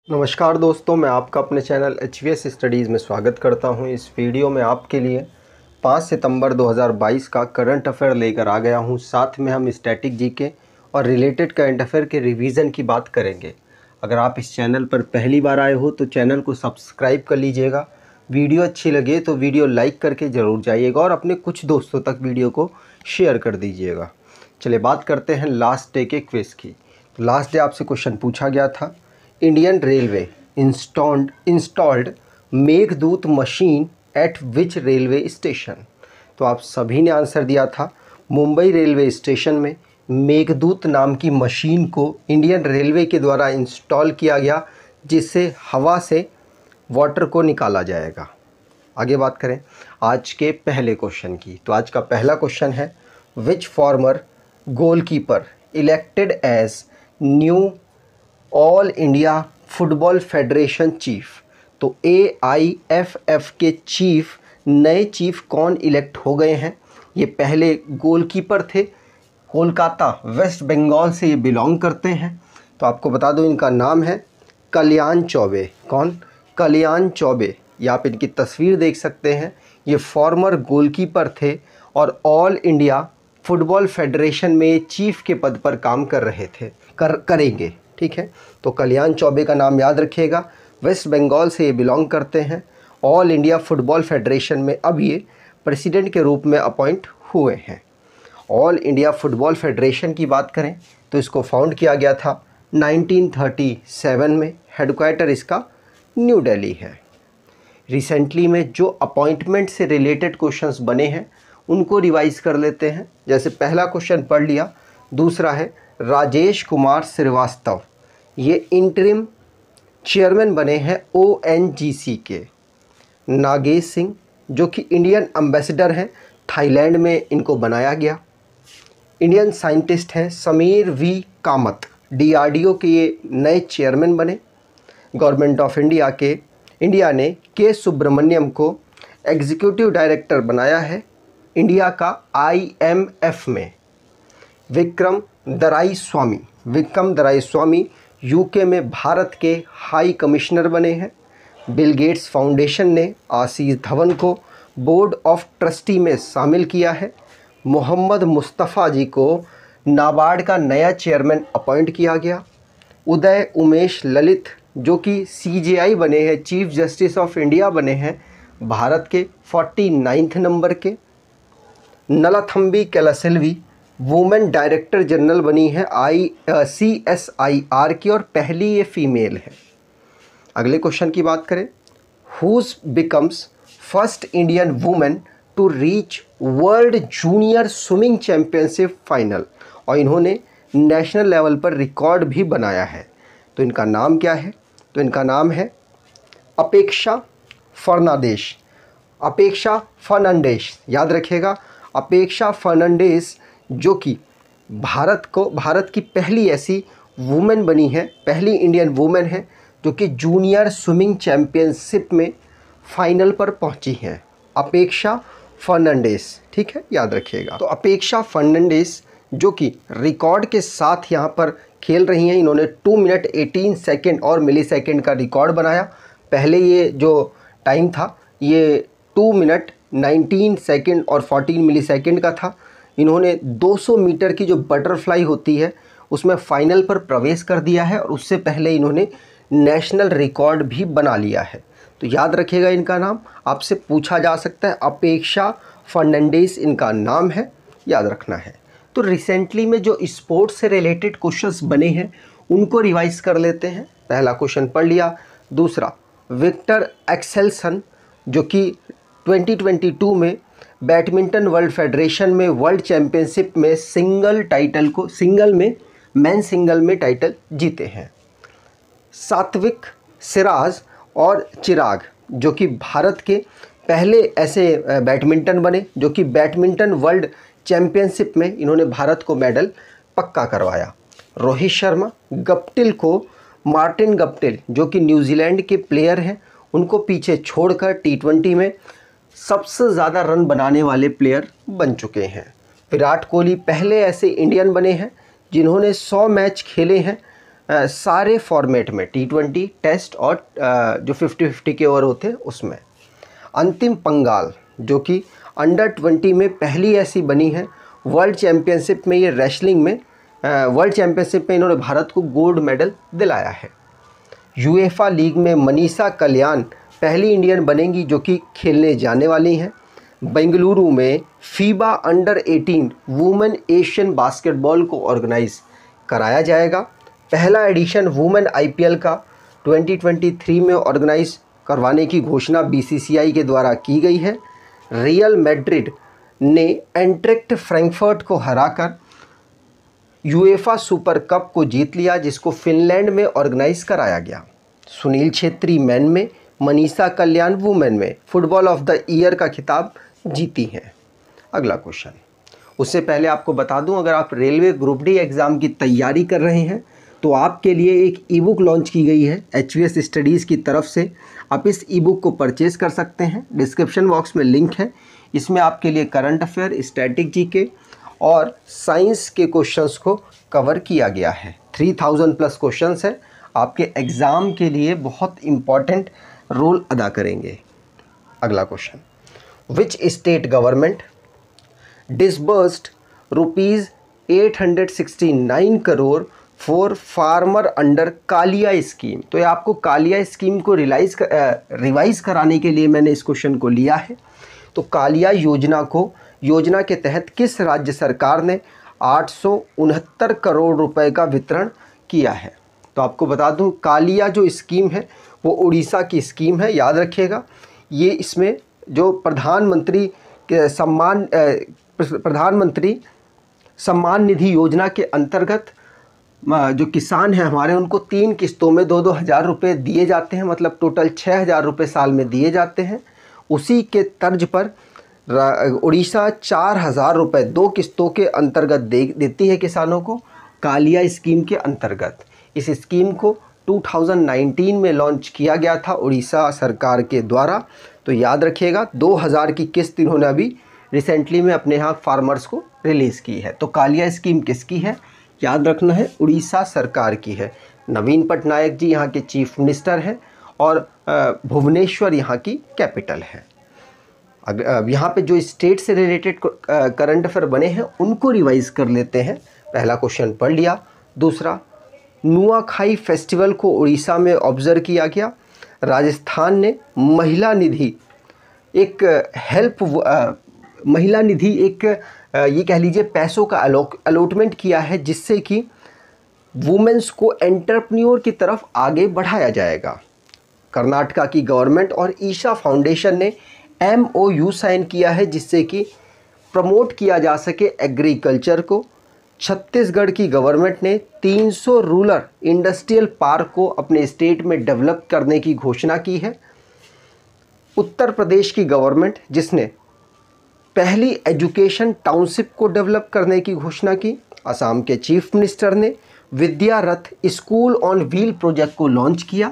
नमस्कार दोस्तों, मैं आपका अपने चैनल HVS स्टडीज़ में स्वागत करता हूं। इस वीडियो में आपके लिए 5 सितंबर 2022 का करंट अफेयर लेकर आ गया हूं। साथ में हम स्टैटिक जीके और रिलेटेड करंट अफेयर के रिवीजन की बात करेंगे। अगर आप इस चैनल पर पहली बार आए हो तो चैनल को सब्सक्राइब कर लीजिएगा। वीडियो अच्छी लगे तो वीडियो लाइक करके ज़रूर जाइएगा और अपने कुछ दोस्तों तक वीडियो को शेयर कर दीजिएगा। चलिए बात करते हैं लास्ट डे के क्विज़ की। तो लास्ट डे आपसे क्वेश्चन पूछा गया था, Indian railway installed Meghdoot machine at which railway station. तो आप सभी ने आंसर दिया था, मुंबई रेलवे स्टेशन में मेघदूत नाम की मशीन को इंडियन रेलवे के द्वारा इंस्टॉल किया गया, जिससे हवा से वाटर को निकाला जाएगा। आगे बात करें आज के पहले क्वेश्चन की। तो आज का पहला क्वेश्चन है, which former goalkeeper elected as new all India football federation chief. तो AIFF के चीफ, नए चीफ कौन इलेक्ट हो गए हैं? ये पहले गोलकीपर थे, कोलकाता वेस्ट बंगाल से ये बिलोंग करते हैं। तो आपको बता दूं इनका नाम है कल्याण चौबे। कौन? कल्याण चौबे। ये आप इनकी तस्वीर देख सकते हैं। ये फॉर्मर गोलकीपर थे और ऑल इंडिया फुटबॉल फेडरेशन में चीफ के पद पर काम कर रहे थे, करेंगे। ठीक है, तो कल्याण चौबे का नाम याद रखिएगा। वेस्ट बंगाल से ये बिलोंग करते हैं। ऑल इंडिया फुटबॉल फेडरेशन में अब ये प्रेसिडेंट के रूप में अपॉइंट हुए हैं। ऑल इंडिया फुटबॉल फेडरेशन की बात करें तो इसको फाउंड किया गया था 1937 में। हेडक्वार्टर इसका न्यू दिल्ली है। रिसेंटली में जो अपॉइंटमेंट से रिलेटेड क्वेश्चंस बने हैं उनको रिवाइज कर लेते हैं। जैसे पहला क्वेश्चन पढ़ लिया। दूसरा है राजेश कुमार श्रीवास्तव, ये इंटरिम चेयरमैन बने हैं ONGC के। नागेश सिंह जो कि इंडियन एम्बेसडर हैं, थाईलैंड में इनको बनाया गया। इंडियन साइंटिस्ट हैं समीर V कामत, DRDO के ये नए चेयरमैन बने। गवर्नमेंट ऑफ इंडिया ने के सुब्रमण्यम को एग्जीक्यूटिव डायरेक्टर बनाया है इंडिया का IMF में। विक्रम दराई स्वामी UK में भारत के हाई कमिश्नर बने हैं। बिल गेट्स फाउंडेशन ने आशीष धवन को बोर्ड ऑफ ट्रस्टी में शामिल किया है। मोहम्मद मुस्तफ़ा जी को नाबार्ड का नया चेयरमैन अपॉइंट किया गया। उदय उमेश ललित जो कि CJI बने हैं, चीफ जस्टिस ऑफ इंडिया बने हैं, भारत के 49 नंबर के। Nallathamby Kalaiselvi women director general बनी है CSIR की और पहली ये फीमेल है। अगले क्वेश्चन की बात करें, who becomes first Indian women to reach world junior swimming championship final. और इन्होंने नेशनल लेवल पर रिकॉर्ड भी बनाया है। तो इनका नाम क्या है? तो इनका नाम है अपेक्षा फर्नांडिस। याद रखिएगा, अपेक्षा फर्नांडिस जो कि भारत की पहली ऐसी वुमेन बनी है, पहली इंडियन वुमेन है जो कि जूनियर स्विमिंग चैंपियनशिप में फाइनल पर पहुंची हैं। अपेक्षा फर्नांडिस, ठीक है, याद रखिएगा। तो अपेक्षा फर्नांडिस जो कि रिकॉर्ड के साथ यहाँ पर खेल रही हैं। इन्होंने 2 मिनट 18 सेकेंड और मिलीसेकेंड का रिकॉर्ड बनाया। पहले ये जो टाइम था ये 2 मिनट 19 सेकेंड और 14 मिलीसेकेंड का था। इन्होंने 200 मीटर की जो बटरफ्लाई होती है उसमें फाइनल पर प्रवेश कर दिया है और उससे पहले इन्होंने नेशनल रिकॉर्ड भी बना लिया है। तो याद रखिएगा, इनका नाम आपसे पूछा जा सकता है, अपेक्षा फर्नांडिस इनका नाम है, याद रखना है। तो रिसेंटली में जो स्पोर्ट्स से रिलेटेड क्वेश्चंस बने हैं उनको रिवाइज कर लेते हैं। पहला क्वेश्चन पढ़ लिया। दूसरा, विक्टर एक्सेल्सन जो कि 2022 में बैडमिंटन वर्ल्ड फेडरेशन में वर्ल्ड चैंपियनशिप में मेन सिंगल में टाइटल जीते हैं। सात्विक सिराज और चिराग जो कि भारत के पहले ऐसे बैडमिंटन बने जो कि बैडमिंटन वर्ल्ड चैंपियनशिप में इन्होंने भारत को मेडल पक्का करवाया। रोहित शर्मा, मार्टिन गप्टिल जो कि न्यूजीलैंड के प्लेयर हैं, उनको पीछे छोड़कर T20 में सबसे ज़्यादा रन बनाने वाले प्लेयर बन चुके हैं। विराट कोहली पहले ऐसे इंडियन बने हैं जिन्होंने 100 मैच खेले हैं सारे फॉर्मेट में, T20, टेस्ट और जो 50-50 के ओवर होते हैं उसमें। अंतिम पंगाल जो कि अंडर-20 में पहली ऐसी बनी है। वर्ल्ड चैम्पियनशिप में ये रेसलिंग में वर्ल्ड चैम्पियनशिप में इन्होंने भारत को गोल्ड मेडल दिलाया है। यूएफा लीग में मनीषा कल्याण पहली इंडियन बनेंगी जो कि खेलने जाने वाली हैं। बेंगलुरु में FIBA under eighteen women Asian basketball को ऑर्गेनाइज कराया जाएगा। पहला एडिशन वुमेन आईपीएल का 2023 में ऑर्गेनाइज करवाने की घोषणा बीसीसीआई के द्वारा की गई है। रियल मैड्रिड ने एंट्रेक्ट फ्रैंकफर्ट को हराकर यूएफा सुपर कप को जीत लिया, जिसको फिनलैंड में ऑर्गेनाइज कराया गया। सुनील छेत्री मेन में, मनीषा कल्याण वुमेन में फुटबॉल ऑफ द ईयर का खिताब जीती हैं। अगला क्वेश्चन, उससे पहले आपको बता दूं, अगर आप रेलवे ग्रुप डी एग्ज़ाम की तैयारी कर रहे हैं तो आपके लिए एक ई बुक लॉन्च की गई है एचवीएस स्टडीज़ की तरफ से। आप इस ई बुक को परचेज़ कर सकते हैं, डिस्क्रिप्शन बॉक्स में लिंक है। इसमें आपके लिए करंट अफेयर, स्टैटिक जीके और साइंस के क्वेश्चंस को कवर किया गया है। 3000 प्लस क्वेश्चंस हैं, आपके एग्ज़ाम के लिए बहुत इम्पॉर्टेंट रोल अदा करेंगे। अगला question, which state government disbursed ₹869 crore for farmer under Kalia scheme. तो ये आपको कालिया स्कीम को रिवाइज कराने के लिए मैंने इस क्वेश्चन को लिया है। तो कालिया योजना के तहत किस राज्य सरकार ने 869 करोड़ रुपए का वितरण किया है? तो आपको बता दूं, कालिया जो स्कीम है वो उड़ीसा की स्कीम है, याद रखिएगा। ये इसमें जो प्रधानमंत्री सम्मान निधि योजना के अंतर्गत जो किसान हैं हमारे, उनको 3 किस्तों में 2-2 हज़ार रुपये दिए जाते हैं, मतलब टोटल 6,000 रुपये साल में दिए जाते हैं। उसी के तर्ज पर उड़ीसा 4,000 रुपये 2 किस्तों के अंतर्गत देती है किसानों को, कालिया स्कीम के अंतर्गत। इस स्कीम को 2019 में लॉन्च किया गया था उड़ीसा सरकार के द्वारा। तो याद रखिएगा, 2,000 की किस्त इन्होंने अभी रिसेंटली में अपने यहाँ फार्मर्स को रिलीज़ की है। तो कालिया स्कीम किसकी है? याद रखना है, उड़ीसा सरकार की है। नवीन पटनायक जी यहाँ के चीफ मिनिस्टर हैं और भुवनेश्वर यहाँ की कैपिटल है। अब यहाँ पे जो स्टेट से रिलेटेड करंट अफेयर बने हैं उनको रिवाइज कर लेते हैं। पहला क्वेश्चन पढ़ लिया। दूसरा, नुआखाई फेस्टिवल को उड़ीसा में ऑब्जर्व किया गया। राजस्थान ने महिला निधि एक ये कह लीजिए पैसों का अलॉटमेंट किया है, जिससे कि वुमेन्स को एंटरप्रेन्योर की तरफ आगे बढ़ाया जाएगा। कर्नाटका की गवर्नमेंट और ईशा फाउंडेशन ने MOU साइन किया है, जिससे कि प्रमोट किया जा सके एग्रीकल्चर को। छत्तीसगढ़ की गवर्नमेंट ने 300 रूरल इंडस्ट्रियल पार्क को अपने स्टेट में डेवलप करने की घोषणा की है। उत्तर प्रदेश की गवर्नमेंट, जिसने पहली एजुकेशन टाउनशिप को डेवलप करने की घोषणा की। असम के चीफ मिनिस्टर ने Vidya Rath school on wheel project को लॉन्च किया।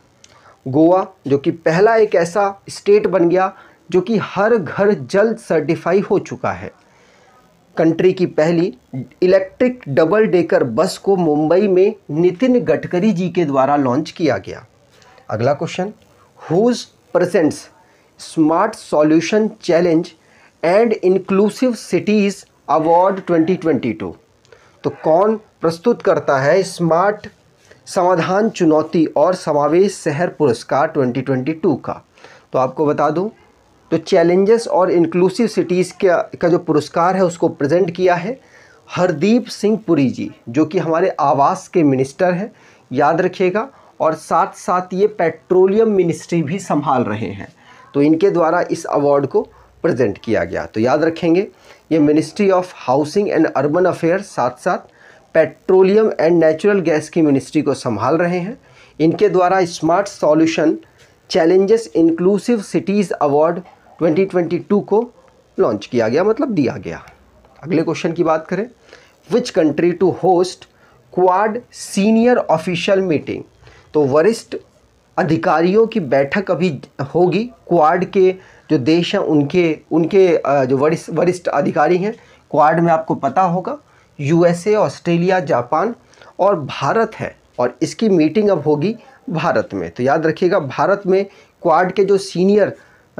गोवा, जो कि पहला एक ऐसा स्टेट बन गया जो कि हर घर जल सर्टिफाई हो चुका है। कंट्री की पहली इलेक्ट्रिक डबल डेकर बस को मुंबई में नितिन गडकरी जी के द्वारा लॉन्च किया गया। अगला question, who presents smart solution challenge and inclusive cities award 2022। तो कौन प्रस्तुत करता है स्मार्ट समाधान चुनौती और समावेश शहर पुरस्कार 2022 का? तो आपको बता दूं, तो चैलेंजेस और इंक्लूसिव सिटीज़ का जो पुरस्कार है उसको प्रेजेंट किया है हरदीप सिंह पुरी जी, जो कि हमारे आवास के मिनिस्टर हैं, याद रखिएगा। और साथ साथ ये पेट्रोलियम मिनिस्ट्री भी संभाल रहे हैं, तो इनके द्वारा इस अवार्ड को प्रेजेंट किया गया। तो याद रखेंगे, ये ministry of housing and urban affairs साथ साथ पेट्रोलियम एंड नेचुरल गैस की मिनिस्ट्री को संभाल रहे हैं। इनके द्वारा smart solution challenges inclusive cities award 2022 को लॉन्च किया गया, मतलब दिया गया। अगले क्वेश्चन की बात करें, which country to host quad senior official meeting. तो वरिष्ठ अधिकारियों की बैठक अभी होगी। क्वाड के जो देश हैं उनके जो वरिष्ठ अधिकारी हैं क्वाड में, आपको पता होगा USA, ऑस्ट्रेलिया, जापान और भारत है। और इसकी मीटिंग अब होगी भारत में। तो याद रखिएगा, भारत में क्वाड के जो सीनियर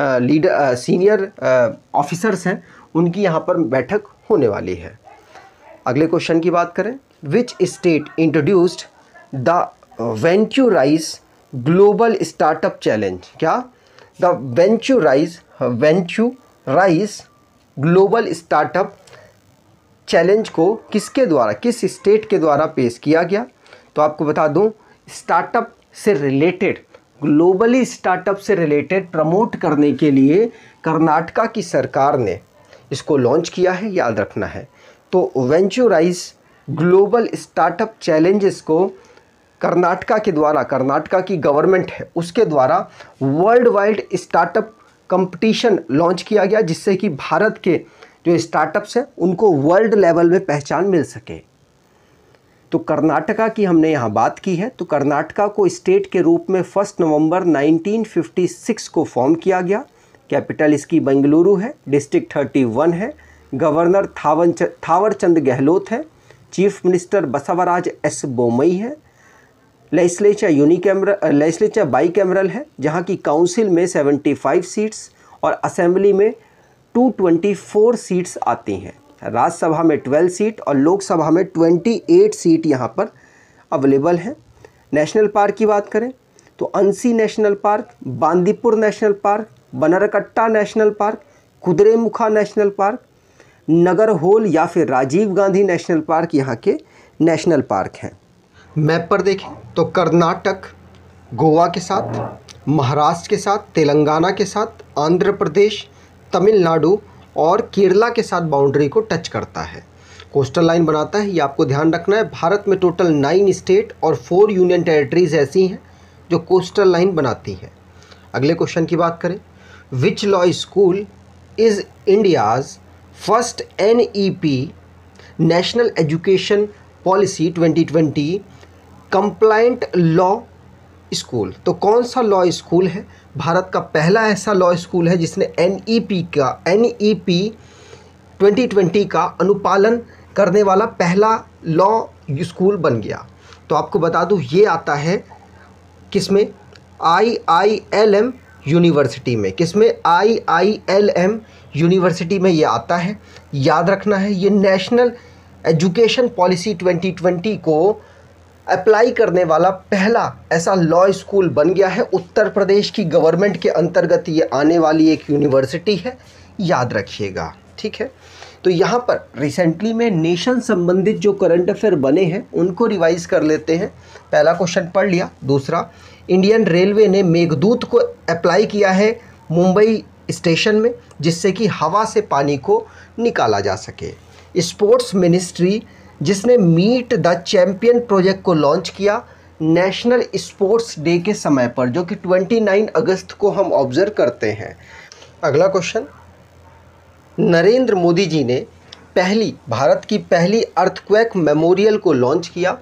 ऑफिसर्स हैं उनकी यहाँ पर बैठक होने वाली है। अगले क्वेश्चन की बात करें, which state introduced the Venturize global startup challenge? क्या? The Venturize global startup challenge को किसके द्वारा, किस स्टेट के द्वारा पेश किया गया? तो आपको बता दूं, स्टार्टअप से रिलेटेड, ग्लोबली स्टार्टअप से रिलेटेड प्रमोट करने के लिए कर्नाटका की सरकार ने इसको लॉन्च किया है, याद रखना है। तो वेंचुराइज ग्लोबल स्टार्टअप चैलेंजेस को कर्नाटका के द्वारा, कर्नाटका की गवर्नमेंट है उसके द्वारा world wide startup competition launch किया गया, जिससे कि भारत के जो स्टार्टअप्स हैं उनको वर्ल्ड लेवल में पहचान मिल सके। तो कर्नाटका की हमने यहाँ बात की है। तो कर्नाटका को स्टेट के रूप में 1 नवंबर 1956 को फॉर्म किया गया। कैपिटल इसकी बेंगलुरु है, डिस्ट्रिक्ट 31 है, गवर्नर थावरचंद गहलोत है, chief minister Basavaraj S Bommai है, लेजिस्लेचर बाईकैमरल है, जहाँ की काउंसिल में 75 सीट्स और असेंबली में 224 सीट्स आती हैं। राज्यसभा में 12 सीट और लोकसभा में 28 सीट यहाँ पर अवेलेबल हैं। नेशनल पार्क की बात करें तो Anshi national park, Bandipur national park, Bannerghatta national park, Kudremukh national park, Nagarhole या फिर राजीव गांधी नेशनल पार्क यहाँ के नेशनल पार्क हैं। मैप पर देखें तो कर्नाटक गोवा के साथ, महाराष्ट्र के साथ, तेलंगाना के साथ, आंध्र प्रदेश, तमिलनाडु और केरला के साथ बाउंड्री को टच करता है, कोस्टल लाइन बनाता है। ये आपको ध्यान रखना है। भारत में टोटल 9 स्टेट और 4 यूनियन टेरिटरीज ऐसी हैं जो कोस्टल लाइन बनाती हैं। अगले क्वेश्चन की बात करें, which law school is India's first NEP national education policy 2020 compliant law school? तो कौन सा लॉ स्कूल है भारत का पहला ऐसा लॉ स्कूल है जिसने NEP 2020 का अनुपालन करने वाला पहला लॉ स्कूल बन गया? तो आपको बता दूं, ये आता है किसमें? IILM यूनिवर्सिटी में। किसमें? IILM यूनिवर्सिटी में ये आता है, याद रखना है। ये नेशनल एजुकेशन पॉलिसी 2020 को अप्लाई करने वाला पहला ऐसा लॉ स्कूल बन गया है। उत्तर प्रदेश की गवर्नमेंट के अंतर्गत ये आने वाली एक यूनिवर्सिटी है, याद रखिएगा, ठीक है। तो यहाँ पर रिसेंटली में नेशन संबंधित जो करंट अफेयर बने हैं उनको रिवाइज कर लेते हैं। पहला क्वेश्चन पढ़ लिया। दूसरा, इंडियन रेलवे ने मेघदूत को अप्लाई किया है मुंबई स्टेशन में, जिससे कि हवा से पानी को निकाला जा सके। स्पोर्ट्स मिनिस्ट्री जिसने मीट द चैंपियन प्रोजेक्ट को लॉन्च किया नेशनल स्पोर्ट्स डे के समय पर, जो कि 29 अगस्त को हम ऑब्जर्व करते हैं। अगला क्वेश्चन, नरेंद्र मोदी जी ने भारत की पहली अर्थक्वेक मेमोरियल को लॉन्च किया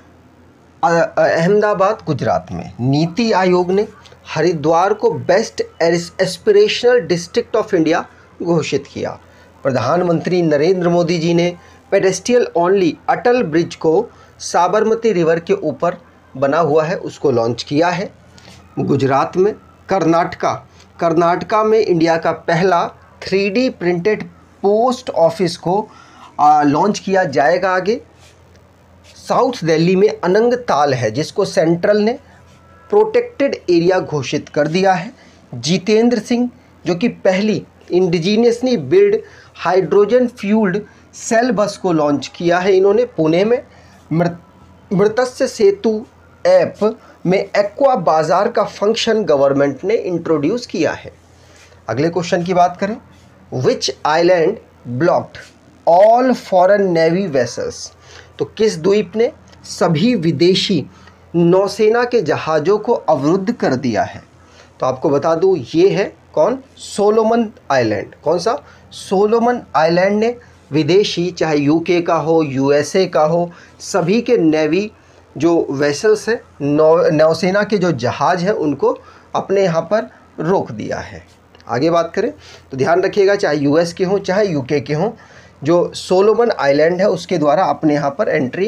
अहमदाबाद गुजरात में। नीति आयोग ने हरिद्वार को best aspirational district of India घोषित किया। प्रधानमंत्री नरेंद्र मोदी जी ने पेडेस्ट्रियल ओनली अटल ब्रिज को साबरमती रिवर के ऊपर बना हुआ है उसको लॉन्च किया है। गुजरात में कर्नाटका में इंडिया का पहला 3D प्रिंटेड पोस्ट ऑफिस को लॉन्च किया जाएगा आगे। साउथ दिल्ली में अनंग ताल है जिसको सेंट्रल ने प्रोटेक्टेड एरिया घोषित कर दिया है। जितेंद्र सिंह जो कि पहली indigenously build hydrogen fuelled cell bus को लॉन्च किया है इन्होंने पुणे में। मृत्स्य सेतु ऐप में एक्वा बाजार का फंक्शन गवर्नमेंट ने इंट्रोड्यूस किया है। अगले क्वेश्चन की बात करें, which island blocked all foreign navy vessels? तो किस द्वीप ने सभी विदेशी नौसेना के जहाज़ों को अवरुद्ध कर दिया है? तो आपको बता दूं, ये है कौन? Solomon island. कौन सा? सोलोमन आइलैंड ने विदेशी, चाहे यूके का हो, USA का हो, सभी के नेवी जो वेसल्स हैं, नौसेना के जो जहाज़ हैं, उनको अपने यहाँ पर रोक दिया है। आगे बात करें तो ध्यान रखिएगा, चाहे US के हों चाहे UK के हों, जो सोलोमन आइलैंड है उसके द्वारा अपने यहाँ पर एंट्री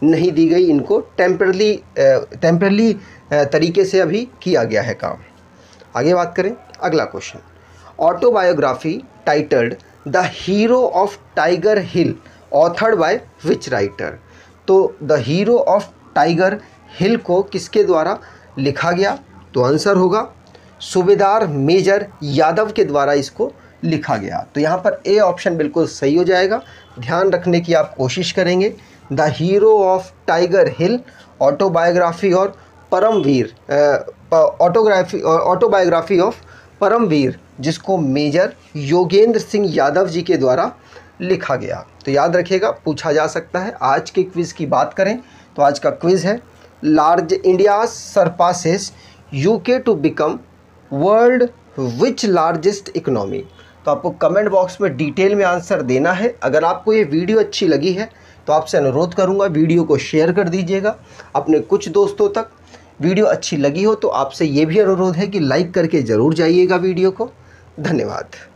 नहीं दी गई, इनको टेम्परली तरीके से अभी किया गया है काम। आगे बात करें, अगला question, autobiography titled the hero of Tiger Hill authored by which writer. तो the hero of Tiger Hill को किसके द्वारा लिखा गया? तो आंसर होगा सूबेदार मेजर यादव के द्वारा इसको लिखा गया। तो यहाँ पर ए ऑप्शन बिल्कुल सही हो जाएगा। ध्यान रखने की आप कोशिश करेंगे। The hero of Tiger Hill autobiography और परमवीर ऑटोबायोग्राफी ऑफ परमवीर, जिसको मेजर योगेंद्र सिंह यादव जी के द्वारा लिखा गया। तो याद रखिएगा, पूछा जा सकता है। आज के क्विज़ की बात करें तो आज का क्विज़ है India surpasses UK to become world which largest economy. तो आपको कमेंट बॉक्स में डिटेल में आंसर देना है। अगर आपको ये वीडियो अच्छी लगी है तो आपसे अनुरोध करूंगा वीडियो को शेयर कर दीजिएगा अपने कुछ दोस्तों तक। वीडियो अच्छी लगी हो तो आपसे ये भी अनुरोध है कि लाइक करके ज़रूर जाइएगा वीडियो को। धन्यवाद।